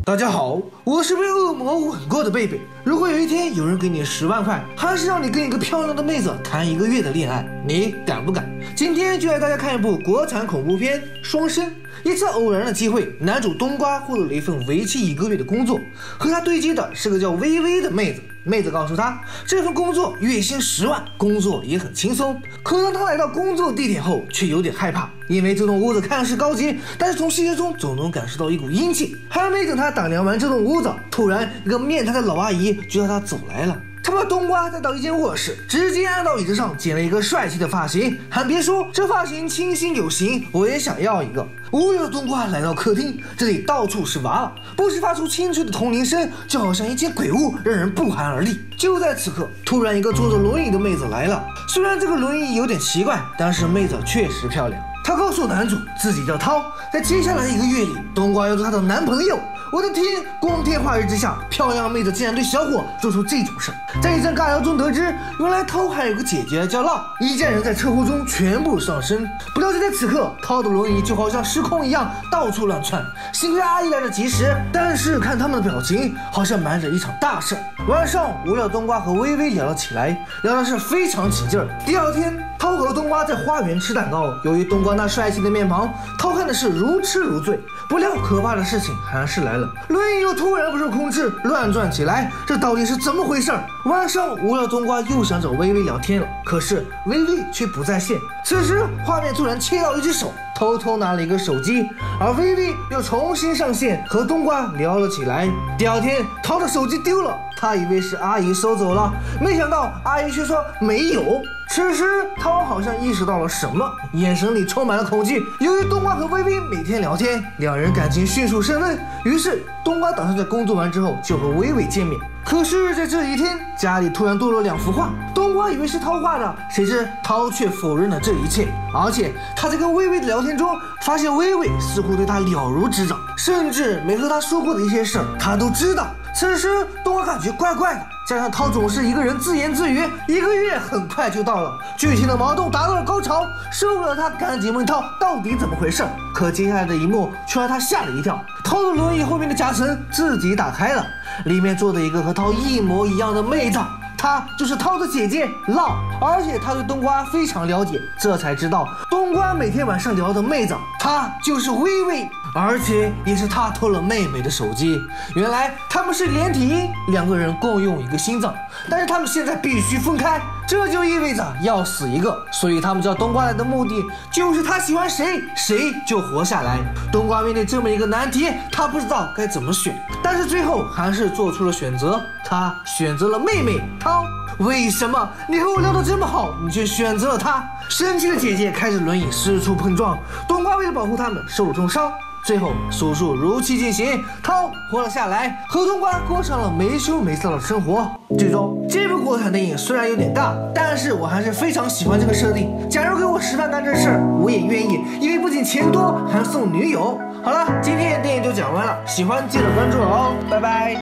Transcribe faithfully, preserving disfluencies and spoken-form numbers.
大家好，我是被恶魔吻过的贝贝。如果有一天有人给你十万块，还是让你跟一个漂亮的妹子谈一个月的恋爱，你敢不敢？今天就带大家看一部国产恐怖片《双生》。一次偶然的机会，男主冬瓜获得了一份为期一个月的工作，和他对接的是个叫微微的妹子。妹子告诉他，这份工作月薪十万，工作也很轻松。可当他来到工作地点后，却有点害怕，因为这栋屋子看似高级，但是从细节中总能感受到一股阴气。还没等他打量完这栋屋子，突然一个面瘫的老阿姨就朝他走来了。他把冬瓜带到一间卧室，直接按到椅子上剪了一个帅气的发型。还别说，这发型清新有型，我也想要一个。无聊的冬瓜来到客厅，这里到处是娃娃，不时发出清脆的铜铃声，就好像一间鬼屋，让人不寒而栗。就在此刻，突然一个坐着轮椅的妹子来了。虽然这个轮椅有点奇怪，但是妹子确实漂亮。她告诉男主自己叫涛，在接下来一个月里，冬瓜要做她的男朋友。我的天！光天化日之下，漂亮妹子竟然对小伙做出这种事。在一阵尬聊中得知，原来涛还有个姐姐叫浪，一家人在车祸中全部丧生。不料就在此刻，涛的轮椅就好像失控一样到处乱窜，幸亏阿姨来得及时，但是看他们的表情，好像瞒着一场大事。晚上无聊，冬瓜和微微聊了起来，聊的是非常起劲儿。第二天，涛和冬瓜在花园吃蛋糕，由于冬瓜那帅气的面庞，涛看的是如痴如醉。不料可怕的事情还是来了，轮椅又突然不受控制乱转起来，这到底是怎么回事？晚上无聊，冬瓜又想找微微聊天了，可是微微却不在线。此时画面突然切到一只手偷偷拿了一个手机，而微微又重新上线和冬瓜聊了起来。第二天，涛的手机丢了，他以为是阿姨收走了，没想到阿姨却说没有。此时涛好像意识到了什么，眼神里充满了恐惧。由于冬瓜和微微每天聊天，两人感情迅速升温，于是冬瓜打算在工作完之后就和微微见面。可是在这一天，家里突然多了两幅画，冬瓜以为是涛画的，谁知涛却否认了这一切。而且他在跟微微的聊天中，发现微微似乎对他了如指掌，甚至没和他说过的一些事儿他都知道。此时冬瓜感觉怪怪的，加上涛总是一个人自言自语，一个月很快就到了，剧情的矛盾达到了高潮，受不了他赶紧问涛到底怎么回事。可接下来的一幕却让他吓了一跳，涛的轮椅后面的夹层自己打开了，里面坐着一个和涛一模一样的妹子，她就是涛的姐姐浪，而且她对冬瓜非常了解，这才知道冬瓜每天晚上聊的妹子，她就是微微，而且也是她偷了妹妹的手机。原来他们是连体婴，两个人共用一个心脏，但是他们现在必须分开，这就意味着要死一个，所以他们叫冬瓜来的目的就是他喜欢谁，谁就活下来。冬瓜面对这么一个难题，他不知道该怎么选，但是最后还是做出了选择，他选择了妹妹涛。为什么你和我聊得这么好，你却选择了他？生气的姐姐开着轮椅四处碰撞，冬瓜为了保护他们受了重伤。最后手术如期进行，涛活了下来，和冬瓜过上了没羞没臊的生活。最终这部国产电影虽然有点大，但是我还是非常喜欢这个设定。假如给我十万干这事儿，我也愿意，因为不仅钱多，还送女友。好了，今天的电影就讲完了，喜欢记得关注我哦，拜拜。